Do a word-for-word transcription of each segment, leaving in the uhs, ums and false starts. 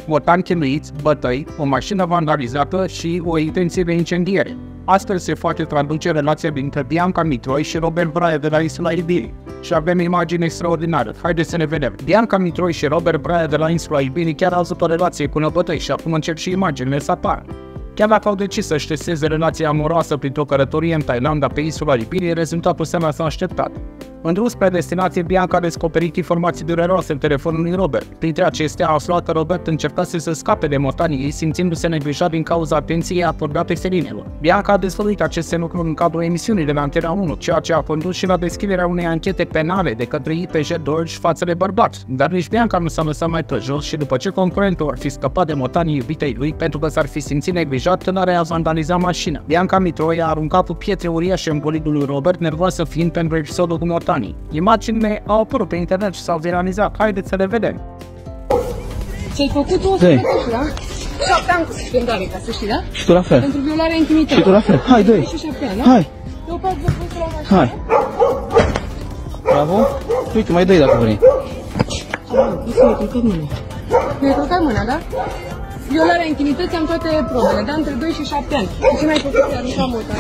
Botani chinuiți, bătăi, o mașină vandalizată și o intenție de incendiere. Astfel se face traduce relația dintre Bianca Mitroi și Robert Braia de la Insula Ibirii. Și avem imagini extraordinare. Haideți să ne vedem. Bianca Mitroi și Robert Braia de la Insula Ibirii chiar au avut o relație cu năbătăi și acum încep și imaginile să apară. Chiar dacă au decis să-și testeze relația amoroasă printr-o călătorie în Thailanda pe Insula Ibirii, rezultatul s-a așteptat. În drum spre destinație, Bianca a descoperit informații dureroase în telefonul lui Robert. Printre acestea a aflat că Robert încercase să scape de motanii ei, simțindu-se neglijat din cauza atenției acordate felinelor. Bianca a dezvăluit aceste lucruri în cadrul emisiunii de la Antena unu, ceea ce a condus și la deschiderea unei anchete penale de către I P J Dolj față de bărbați. Dar nici Bianca nu s-a lăsat mai jos și după ce concurentul ar fi scăpat de motanii iubitei lui pentru că s-ar fi simțit neglijat, tânăra a vandalizat mașina. Bianca Mitroi a aruncat cu pietre uriașe în bolidul lui Robert, nervoasă fiind pentru episodul cu motanii. Imaginile au apărut pe internet și s-au viralizat. Haideți să le vedem. Ce-ai făcut o să da? șapte ani cu suspendare, ca să știi, da? Și tu la fel. Pentru violare intimită. Și tu la fel. Hai, doi. Da? Hai. Eu fac de pus la mașină. Hai. Bravo. Uite, mai dai dacă vrei. Nu mi-ai călcat mâna. Mi-ai călcat mâna, da? Violarea intimității, am toate probele, da? Între doi și șapte ani. De ce mi-ai făcut să arunca mult,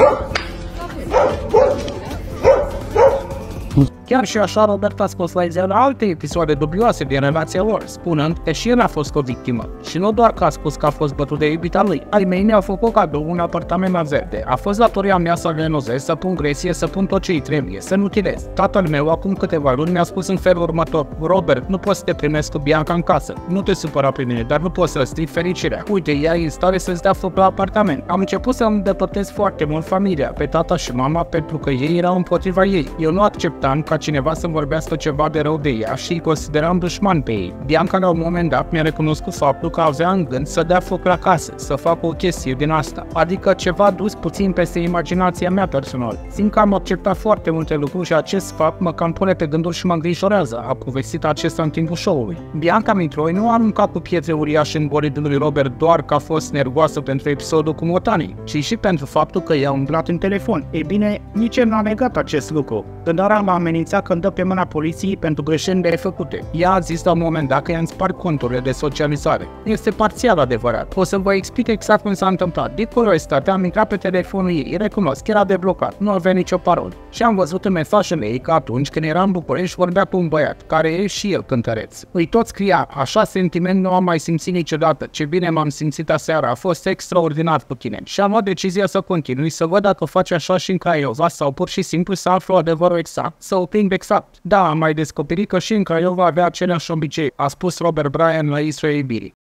Chiar și așa, Robert a scos la iveală alte episoade dubioase din relația lor, spunând că și el a fost o victimă. Și nu doar că a spus că a fost bătut de iubita lui. Ai mei ne-au făcut cadou un apartament la verde. A fost datoria mea să renunțez, să pun gresie, să pun tot ce îi trebuie, să nu utilez. Tatăl meu, acum câteva luni, mi-a spus în felul următor: Robert, nu poți să te primesc cu Bianca în casă. Nu te supăra pe mine, dar nu poți să strici fericirea. Uite, ea e în stare să-ți dea foc la apartament. Am început să îmi îndepărtez foarte mult familia, pe tata și mama, pentru că ei erau împotriva ei. Eu nu acceptam ca cineva să vorbească ceva de rău de ea și îi consideram dușman pe ei. Bianca la un moment dat mi-a recunoscut faptul că avea în gând să dea foc la casă, să facă o chestie din asta, adică ceva dus puțin peste imaginația mea personal. Simt că am acceptat foarte multe lucruri și acest fapt mă cam pune pe gânduri și mă îngrijorează, a povestit acesta în timpul show-ului. Bianca Mitroi nu a aruncat cu pietre uriașe în bolidul lui Robert doar că a fost nervoasă pentru episodul cu motanii, ci și pentru faptul că i-a umblat în telefon. Ei bine, nici el n-a negat acest lucru. Tânăra m-a amenințat că îmi dă pe mâna poliției pentru greșelile făcute. Ea a zis la un moment dat că i-a spart conturile de socializare. Este parțial adevărat. O să vă explic exact cum s-a întâmplat. Din curiozitate am intrat pe telefonul ei, recunosc, era deblocat, nu avea nicio parolă. Și am văzut în mesajele ei că atunci când era în București vorbea cu un băiat, care e și el cântăreț. Îi tot scria: așa sentiment nu am mai simțit niciodată, ce bine m-am simțit aseară, a fost extraordinar cu tine. Și am luat decizia să continui, să văd dacă face așa și în Craiova sau pur și simplu să aflu adevărul exact, să o prind exact. Da, am mai descoperit că și în Craiova avea aceleași obicei, a spus Robert Braia la Insula Ibirii.